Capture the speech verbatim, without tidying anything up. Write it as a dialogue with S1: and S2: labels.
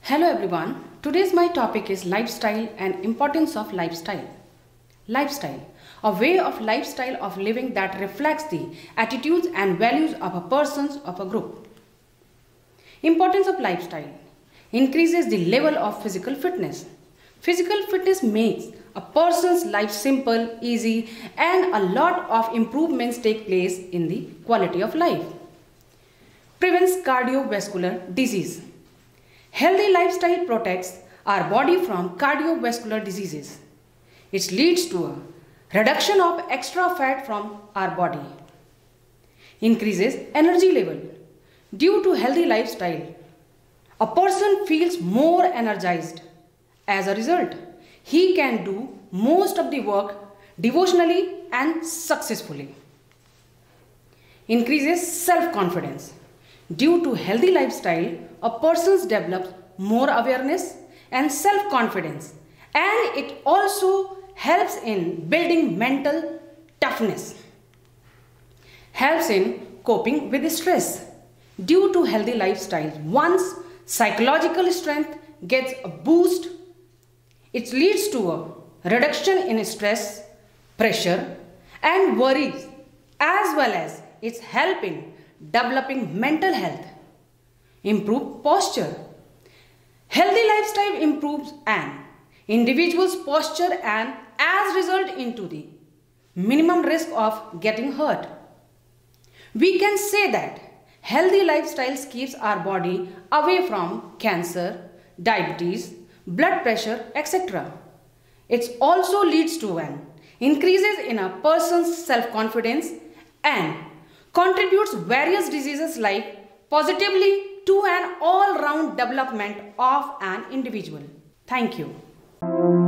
S1: Hello everyone, today's my topic is lifestyle and importance of lifestyle. Lifestyle, a way of lifestyle of living that reflects the attitudes and values of a person of a group. Importance of lifestyle increases the level of physical fitness. Physical fitness makes a person's life simple, easy, and a lot of improvements take place in the quality of life. Prevents cardiovascular disease. Healthy lifestyle protects our body from cardiovascular diseases. It leads to a reduction of extra fat from our body. Increases energy level. Due to healthy lifestyle, a person feels more energized. As a result, he can do most of the work devotionally and successfully. Increases self-confidence. Due to healthy lifestyle, a person develops more awareness and self-confidence, and it also helps in building mental toughness. Helps in coping with stress. Due to healthy lifestyle, one's psychological strength gets a boost. It leads to a reduction in stress, pressure, and worries, as well as its help in developing mental health. Improve posture. Healthy lifestyle improves an individual's posture and as result into the minimum risk of getting hurt. We can say that healthy lifestyles keeps our body away from cancer, diabetes, blood pressure, et cetera. It also leads to an increases in a person's self-confidence and contributes various diseases like positively to an all-round development of an individual. Thank you.